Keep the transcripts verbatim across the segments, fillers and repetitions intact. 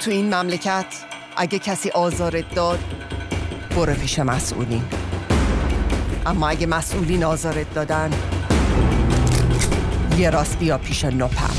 تو این مملکت اگه کسی آزارت داد برو پیش مسئولین، اما اگه مسئولین آزارت دادن یه راست بیا پیش نوپم.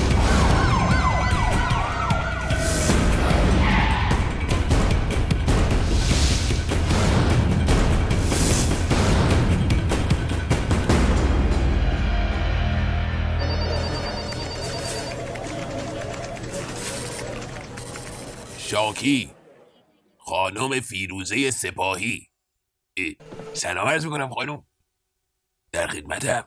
شاکی، خانم فیروزه سپاهی. سلام عرض میکنم خانم، در خدمتم.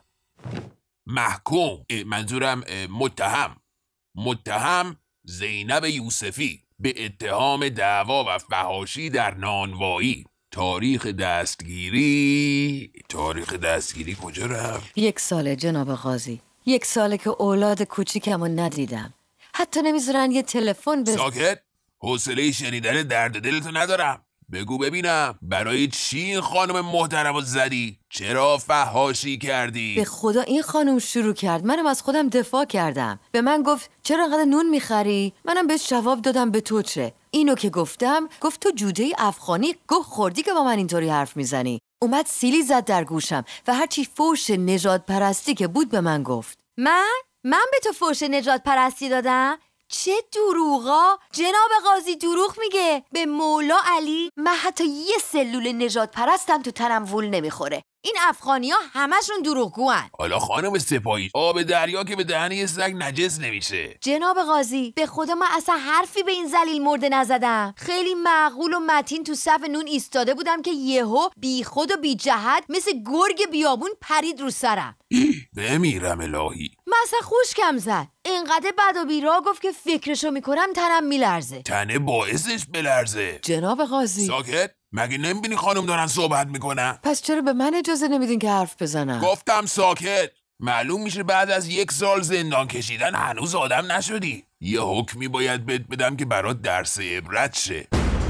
محکوم، منظورم متهم متهم زینب یوسفی به اتهام دعوا و فحاشی در نانوایی. تاریخ دستگیری تاریخ دستگیری کجا رفت؟ یک ساله جناب قاضی، یک ساله که اولاد کوچیکمو ندیدم. حتی نمیذارن یه تلفن بز... ساکت. حوصله شنیدن درد دلتو ندارم. بگو ببینم برای چی این خانم محترمو زدی؟ چرا فحاشی کردی؟ به خدا این خانم شروع کرد، منم از خودم دفاع کردم. به من گفت چرا انقدر نون میخری؟ منم بهش جواب دادم به تو چه؟ اینو که گفتم گفت تو جوجه افغانی گه خوردی که با من اینطوری حرف میزنی. اومد سیلی زد در گوشم و هرچی فوش نژاد پرستی که بود به من گفت. من؟ من به تو فوش نژاد پرستی دادم؟ چه دروغا؟ جناب قاضی دروغ میگه. به مولا علی من حتی یه سلول نژاد پرستم تو تنم وول نمیخوره. این افغانی ها همشون دروغگوان. حالا خانم سپاهی، آب دریا که به دهن یه سگ نجس نمیشه. جناب قاضی به خدا من اصلا حرفی به این ذلیل مرده نزدم. خیلی معقول و متین تو صف نون ایستاده بودم که یهو بی خود و بی جهت مثل گرگ بیابون پرید رو سرم. بمیرم الهی. من اصلا خوشکم زد. اینقدر بد و بیرا گفت که فکرشو میکنم تنم میلرزه. تنه باعثش بلرزه. جناب قاضی ساکت. مگه نمیبینی خانم دارن صحبت میکنن؟ پس چرا به من اجازه نمیدین که حرف بزنم؟ گفتم ساکت. معلوم میشه بعد از یک سال زندان کشیدن هنوز آدم نشدی. یه حکمی باید بهت بدم که برات درس عبرت شه.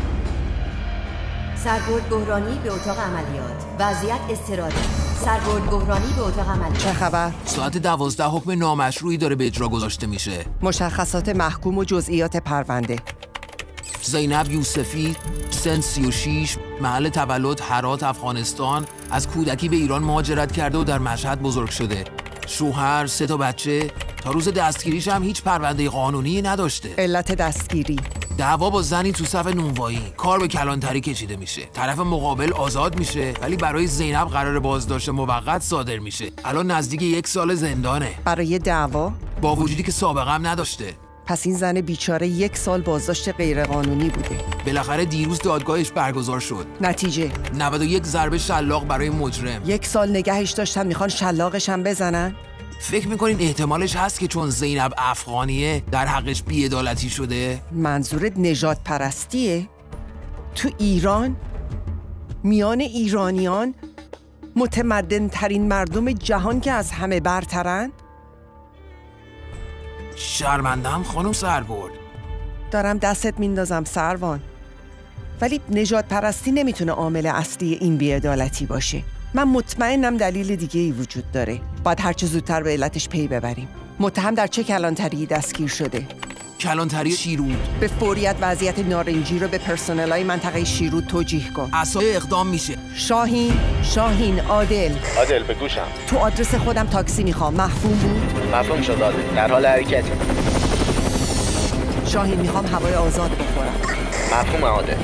سرگرد بحرانی به اتاق عملیات. وضعیت اضطراری. سرگرد بحرانی به اتاق عملیات. چه خبر؟ ساعت دوازده حکم نامشروعی داره به اجرا گذاشته میشه. مشخصات محکوم و جزئیات پرونده. زینب یوسفی، سن سی و شش، محل تولد هرات افغانستان، از کودکی به ایران مهاجرت کرده و در مشهد بزرگ شده. شوهر، سه تا بچه. تا روز دستگیریش هم هیچ پرونده قانونی نداشته. علت دستگیری دعوا با زنی تو صف نونوایی. کار به کلانتری کشیده میشه. طرف مقابل آزاد میشه ولی برای زینب قرار بازداشت موقت صادر میشه. الان نزدیک یک سال زندانه. برای دعوا؟ با وجودی که سابقه هم نداشته. پس این زن بیچاره یک سال بازداشت غیرقانونی بوده. بالاخره دیروز دادگاهش برگزار شد. نتیجه؟ نود و یک ضربه شلاق برای مجرم. یک سال نگهش داشتن، میخوان شلاقش هم بزنن؟ فکر میکنین احتمالش هست که چون زینب افغانیه در حقش بی‌عدالتی شده؟ منظورت نژاد پرستیه؟ تو ایران؟ میان ایرانیان متمدن ترین مردم جهان که از همه برترن؟ شرمندم خانم سرگرد. دارم دستت میندازم سروان، ولی نژاد پرستی نمیتونه عامل اصلی این بی‌عدالتی باشه. من مطمئنم دلیل دیگه ای وجود داره. باید هرچه زودتر به علتش پی ببریم. متهم در چه کلانتری دستگیر شده؟ کلانتری شیرود. به فوریت وضعیت نارنجی رو به پرسنلای منطقه شیرود توجیه کن. اصلا اقدام میشه. شاهین، شاهین، عادل. عادل به گوشم. تو آدرس خودم تاکسی میخوام. مفهوم بود؟ مفهوم شد عادل. در حال حرکتی. شاهین میخوام هوای آزاد بخورم. مفهوم عادل.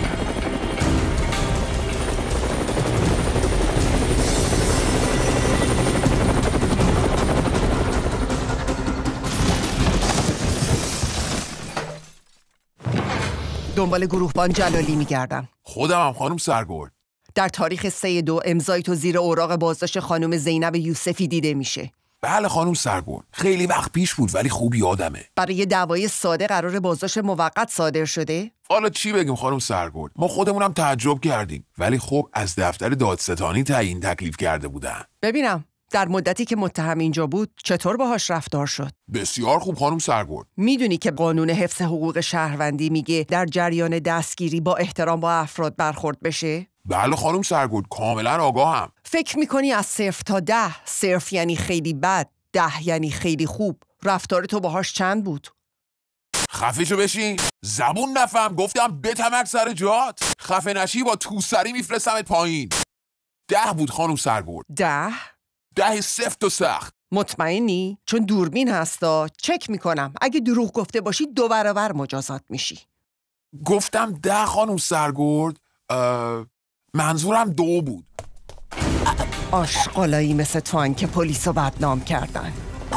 دنبال گروهبان جلالی میگردم. خودم هم خانم سرگرد. در تاریخ سه دو امضای تو زیر اوراق بازداشت خانم زینب یوسفی دیده میشه. بله خانم سرگرد، خیلی وقت پیش بود ولی خوب یادمه. برای دعوای ساده قرار بازداشت موقت صادر شده؟ حالا چی بگیم خانم سرگرد، ما خودمونم تعجب کردیم، ولی خب از دفتر دادستانی تعیین تکلیف کرده بودن. ببینم در مدتی که متهم اینجا بود چطور باهاش رفتار شد؟ بسیار خوب خانم سرگرد. میدونی که قانون حفظ حقوق شهروندی میگه در جریان دستگیری با احترام با افراد برخورد بشه؟ بله خانم سرگرد، کاملا آگاهم. فکر میکنی از صفر تا ده، صفر یعنی خیلی بد، ده یعنی خیلی خوب، رفتار تو باهاش چند بود؟ خفه شو بشین. زبون نفهم. گفتم بتمک سر جات. خفه نشی با توسری میفرستمت پایین. ده بود خانم سرگرد. ده؟ ده سفت و سخت. مطمئنی؟ چون دوربین هستا. چک میکنم. اگه دروغ گفته باشی دو برابر مجازات میشی. گفتم ده خانم سرگرد. منظورم دو بود. آشغالایی مثل تو هن که پلیسو بدنام کردن.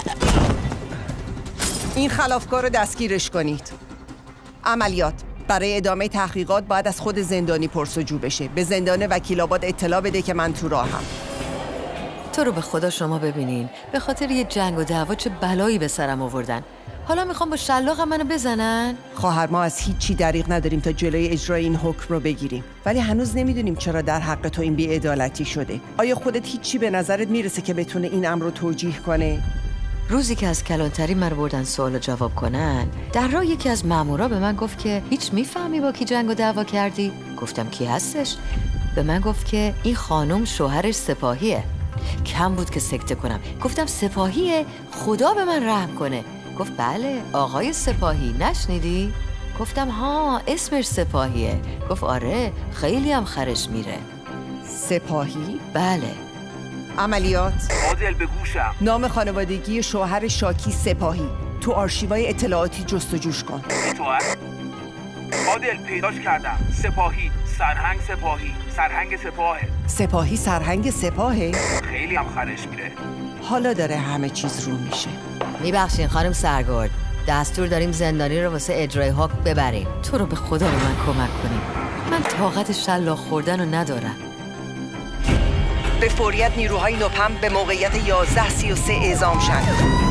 این خلافکار رو دستگیرش کنید. عملیات. برای ادامه تحقیقات باید از خود زندانی پرسجو بشه. به زندان وکیل آباد اطلاع بده که من تو راهم. تو رو به خدا شما ببینین، به خاطر یه جنگ و دعوا چه بلایی به سرم آوردن. حالا میخوام با شلاقم منو بزنن؟ خواهر، ما از هیچی دریغ نداریم تا جلوی اجرای این حکم رو بگیریم، ولی هنوز نمیدونیم چرا در حق تو این بی‌عدالتی شده. آیا خودت هیچی به نظرت میرسه که بتونه این امر رو توجیه کنه؟ روزی که از کلانتری من بردن سوال جواب کنن، در راه یکی از مامورا به من گفت که هیچ میفهمی با کی جنگ و دعوا کردی؟ گفتم کی هستش؟ به من گفت که این خانم شوهرش سپاهیه. کم بود که سکته کنم. گفتم سپاهیه؟ خدا به من رحم کنه. گفت بله آقای سپاهی، نشنیدی؟ گفتم ها اسمش سپاهیه. گفت آره خیلی هم خرش میره. سپاهی؟ بله. عملیات. عادل به گوشم. نام خانوادگی شوهر شاکی سپاهی. تو آرشیوهای اطلاعاتی جستجوش کن. تو هست؟ عادل پیداش کردم. سپاهی، سرهنگ سپاهی، سرهنگ سپاهه. سپاهی سرهنگ سپاهه؟ خیلی هم خرش میره. حالا داره همه چیز رو میشه. میبخشین خانم سرگرد، دستور داریم زندانی رو واسه اجرای حکم ببریم. تو رو به خدا به من کمک کنیم. من طاقت شلاق خوردن رو ندارم. به فوریت نیروهای نوپم به موقعیت یازده سی و سه اعزام شد.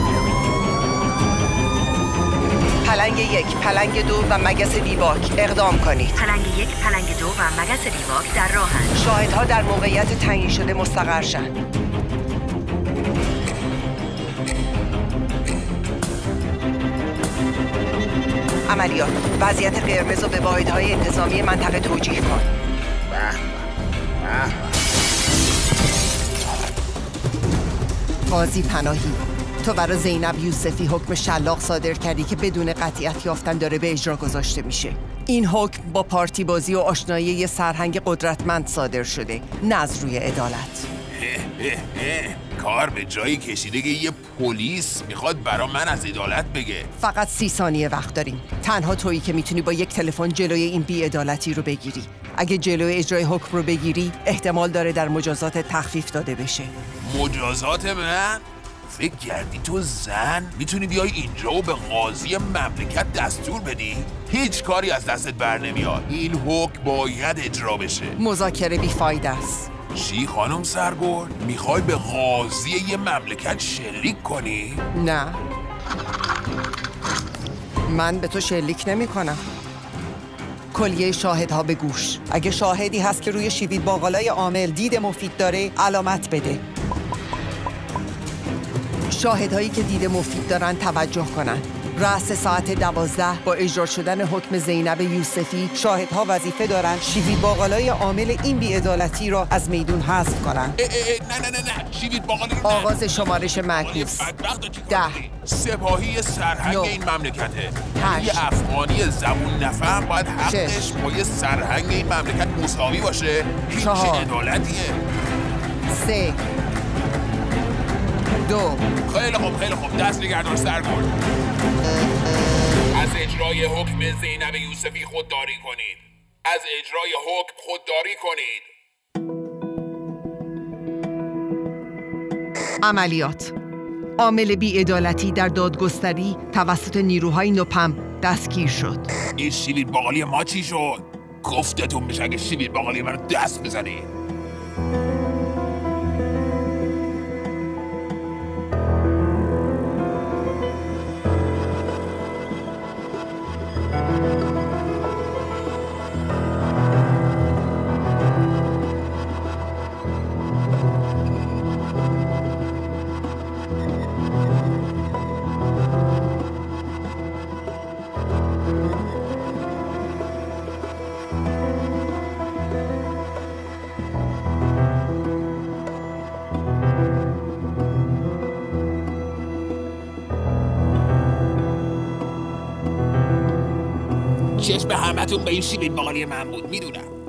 پلنگ یک، پلنگ دو و مگس بیباک اقدام کنید. پلنگ یک، پلنگ دو و مگس بیباک در راهن. شاهدها در موقعیت تعیین شده مستقر شدند. عملیات. وضعیت قرمز رو به واحدهای انتظامی منطقه توجیه کن. قاضی پناهی، تو برای زینب یوسفی حکم شلاق صادر کردی که بدون قطعیت یافتن داره به اجرا گذاشته میشه. این حکم با پارتی بازی و آشنایی یه سرهنگ قدرتمند صادر شده، نه از روی عدالت. کار به جایی کشیده که یه پلیس میخواد برا من از عدالت بگه. فقط سی ثانیه وقت داریم. تنها تویی که میتونی با یک تلفن جلوی این بی‌عدالتی رو بگیری. اگه جلوی اجرای حکم رو بگیری، احتمال داره در مجازات تخفیف داده بشه. مجازات من؟ فکر کردی تو زن میتونی بیای اینجا و به قاضی مملکت دستور بدی؟ هیچ کاری از دستت بر نمیاد. این حکم باید اجرا بشه. مذاکره بیفایده است. چی خانم سرگرد؟ میخوای به قاضی یه مملکت شلیک کنی؟ نه، من به تو شلیک نمی کنم. کلیه شاهدها به گوش. اگه شاهدی هست که روی شیوید باقالای عامل دید مفید داره، علامت بده. شاهدهایی که دید مفید دارن توجه کنن. رأس ساعت دوازده با اجرا شدن حکم زینب یوسفی، شاهدها وظیفه دارن شیوید باقالای عامل این بی‌عدالتی را از میدون حذف کنن. اه اه اه نه نه نه نه شیوید باقالی رو نه. آغاز شمارش معکوس. ده. سپاهی سرهنگ نو. این مملکته. هشت. یه افغانی زبون نفهم باید حقش با یه سرهنگ این مملکت مساوی باشه. هیچ عدالتیه. سه. دو. خیلی خوب خیلی خوب دست نگهدار سرگرد. از اجرای حکم زینب یوسفی خودداری کنید. از اجرای حکم خودداری کنید. عملیات. عامل بی‌عدالتی در دادگستری توسط نیروهای نوپم دستگیر شد. این شیوید باقالی ما چی شد؟ گفتتون میشه اگه شیوید باقالی من رو دست بزنید. چشم همتون به این شیرین باقالی من بود، میدونم.